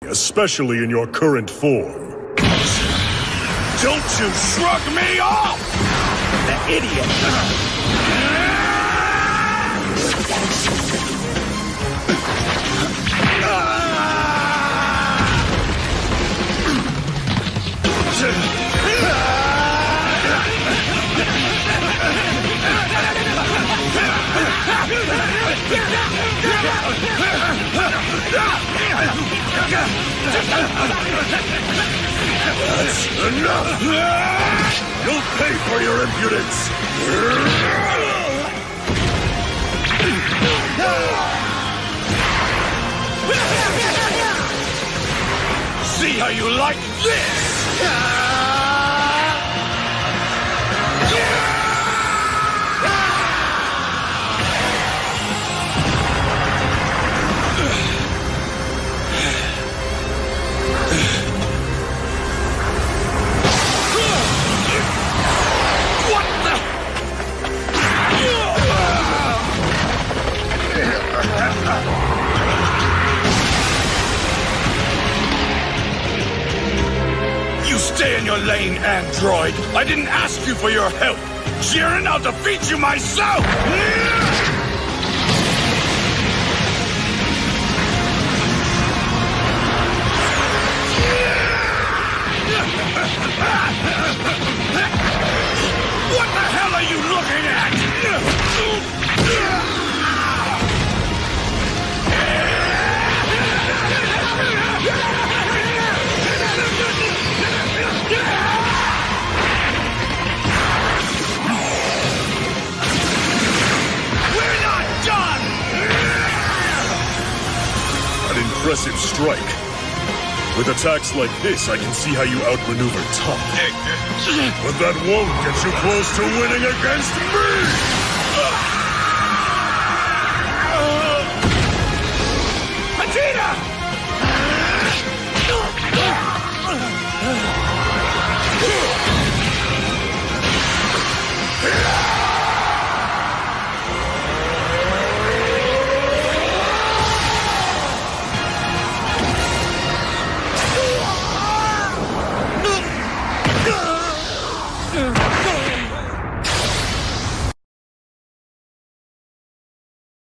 especially in your current form. Don't you shrug me off! The idiot! That's enough! You'll pay for your impudence! See how you like this! You stay in your lane, android. I didn't ask you for your help. Jiren, I'll defeat you myself! What the hell are you looking at? We're not done! An impressive strike. With attacks like this, I can see how you outmaneuver tough. But that won't get you close to winning against me!